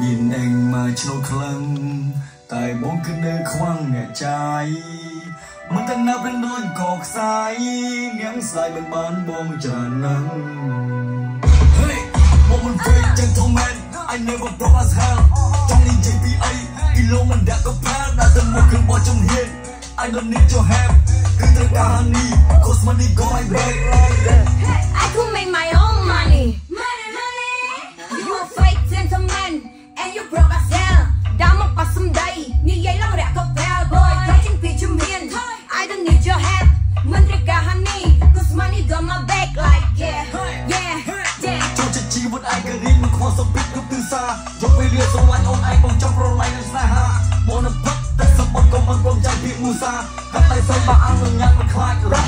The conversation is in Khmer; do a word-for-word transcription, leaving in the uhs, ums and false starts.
មានអញមកឆ្នោតខ្លាំងតែបងគឺនៅខ្វាំងអ្នកចាយមិនតែណាប់នឹងដូចកខ្សាយនាងស្ដាយមិនបានបងច្រើនណាស់ Hey បងមិន fake gentleman I never broke as hell ចង់និយាយពីអីពីលោកមិនដាក់ក៏ផាដាក់ទៅមុខគឺបោះចំហៀន I don't need your help គឺត្រូវការ honey cause money go my back I could make my own money money money you a fake gentleman and you broke as hell ដើមមកប៉ះសំដីនិយាយឡើងរាក់ក៏បែល boy តែជាងពីជំហាន I don't need your help មិនត្រូវការ honey cause money got my back like yeah yeah yeah ចូលចិត្តជីវិតឯករាជ្យមិនខ្វល់សុខពីគ្រប់ទិសយកពេលវាស្រឡាញ់អូនឯងបងចង់ប្រឡែងនឹងស្នេហាបងនឹងផឹកតែសម្បត្តិក៏មិនព្រមចាំពីមូសាតែតែសើបាក់អង្គញ៉ាំមិនខ្លាច